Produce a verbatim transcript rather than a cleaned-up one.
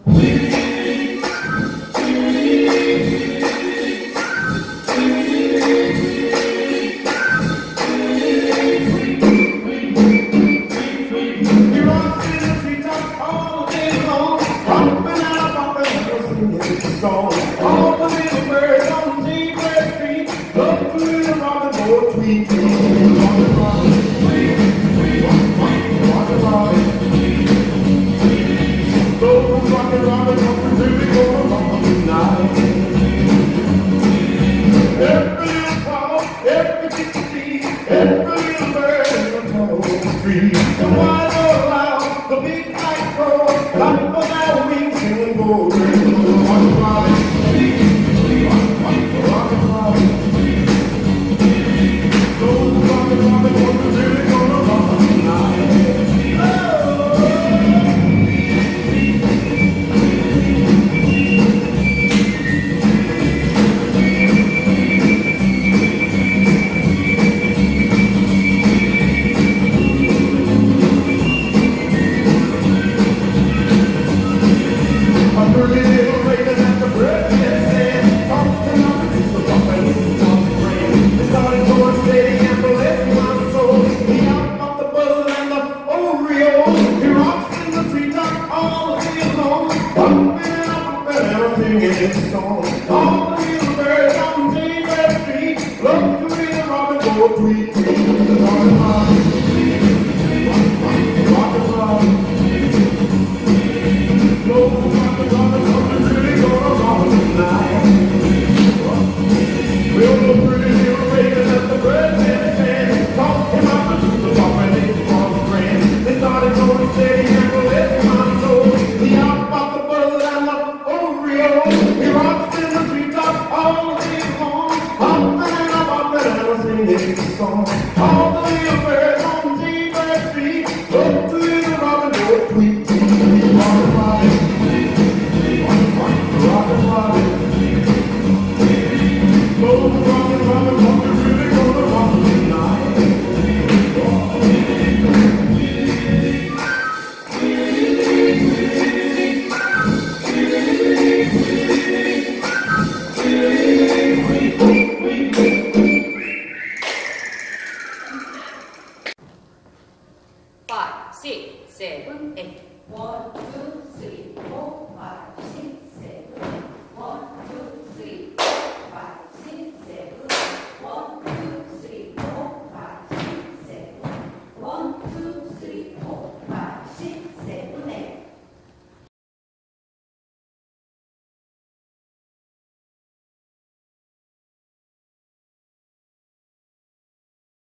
All the little birds on the zebra street love to little robin go tweet, tweet, robin, robin, tweet, tweet, robin, robin, robin. Those robin, robin, don't really go along tonight. Every little cow, every chickadee, every little bird in the tall tree. The wide or loud, the big night crow, clap of their wings and go ring. Robin, robin. All the little birds on Jaybird Street love to hear the robin go tweet, tweet, robin, robin, robin, robin, robin, robin, robin, robin, robin.